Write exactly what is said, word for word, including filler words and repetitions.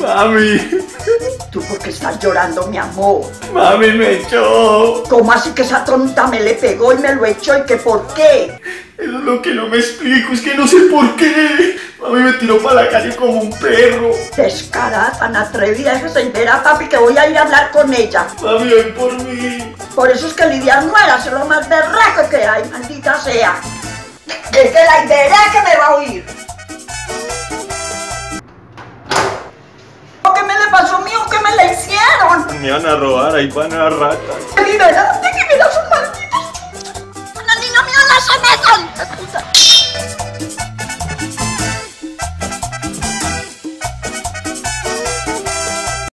Mami. ¿Tú por qué estás llorando, mi amor? Mami me echó. ¿Cómo así que esa tonta me le pegó y me lo echó y que por qué? Eso es lo que no me explico, es que no sé por qué. Mami me tiró para la calle como un perro. Descarada, tan atrevida, déjese ver a papi que voy a ir a hablar con ella. Mami, ven por mí. Por eso es que lidiar muera, es lo más berraco que hay, maldita sea. Desde la idea que me va a oír. ¿Qué me le pasó, mío? ¿Qué me le hicieron? Me van a robar, ahí van a ratas. ¡Libera! ¡Libera sus malditos! ¡Una niña mía, no se metan!